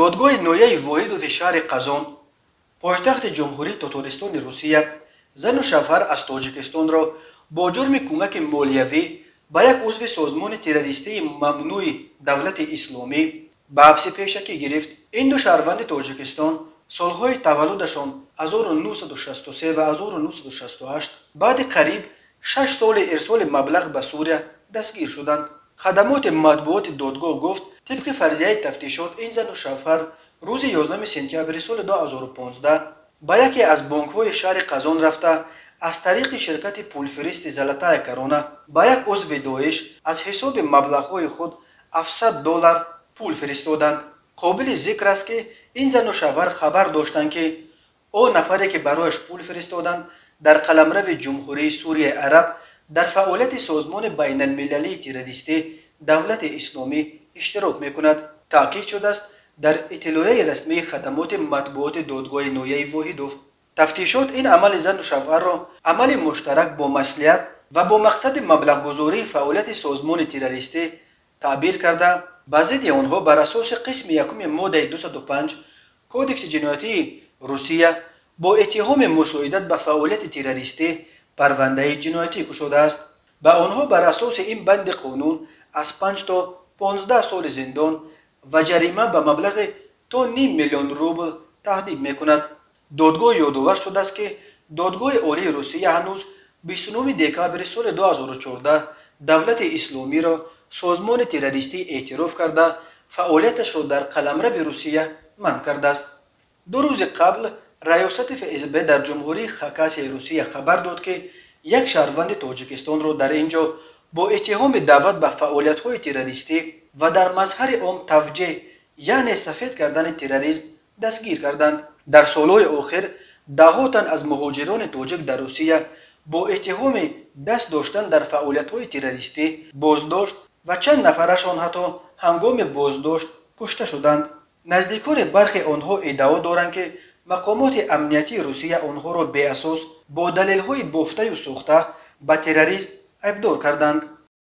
دادگاه نویه واحد شهر قزان پایتخت جمهوری تاتارستان روسیه زن و شوهر از تاجیکستان را با جرم کمک مالیوی به یک عضو سازمان تروریستی ممنوع دولت اسلامی به حبس پیشکی گرفت. این دو شهروند تاجیکستان سالهای تولدشان 1963 و 1968 بعد قریب 6 سال ارسال مبلغ به سوریه دستگیر شدند. خدمات مطبوعات دادگاه گفت طبق فرضیه تفتیشات این زن و شوهر روز 11 سپتامبر سال 2015 به یکی از بانک‌های شهر قزان رفته از طریق شرکت پولفرست زلاتای کرونا به یک عضو داعش از حساب مبلغ‌های خود $700 پول فرستادند. قابل ذکر است که این زن و شوهر خبر داشتند که او نفری که برایش پول فرستادند در قلمرو جمهوری سوریه عرب در فعالیت سازمان بین المللی تروریستی دولت اسلامی اشتراک میکند. تاکید شده است در اطلاعیه رسمی خدمات مطبوعات دادگاه نویه واحدوف. تفتیشات این عمل زن و شوهر را عمل مشترک با مصلحت و با مقصد مبلغ گذاری فعالیت سازمان تروریستی تعبیر کرده به ضد آنها بر اساس قسم یکم ماده 205 کودکس جنایتی روسیه با اتهام مساعدت به فعالیت تروریستی پرونده جنایتی گشوده است. به آنها بر اساس این بند قانون از 5 تا 15 سال زندان و جریمه به مبلغ تا نیم میلیون روبل تهدید میکند. دادگاه یادآور شده است که دادگاه عالی روسیه هنوز 29 دکامبر سال 2014 دولت اسلامی را سازمان تروریستی اعتراف کرده فعالیتش را در قلمرو روسیه منع کرده است. 2 روز قبل ریاست فسب در جمهوری خاکاسیای روسیه خبر داد که یک شهروند تاجیکستان را در اینجا با اتهام دعوت به فعالیت‌های تروریستی و در مظهر عام توجیه یعنی سفید کردن تروریسم دستگیر کردند. در سالهای آخر ده‌ها تن از مهاجران تاجیک در روسیه با اتهام دست داشتن در فعالیت‌های تروریستی بازداشت و چند نفرشان حتی هنگام بازداشت کشته شدند. نزدیکان برخی آنها ادعا دارند که مقامات امنیتی روسیه آنها را به اساس با دلیل‌های بافته و ساخته به تروریسم ابدار کردند.